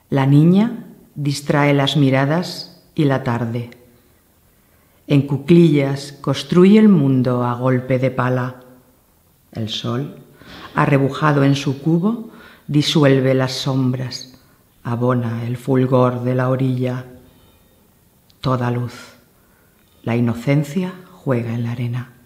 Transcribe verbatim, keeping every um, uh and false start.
La niña distrae las miradas y la tarde. En cuclillas construye el mundo a golpe de pala. El sol, arrebujado en su cubo, disuelve las sombras, abona el fulgor de la orilla. Toda luz. La inocencia juega en la arena.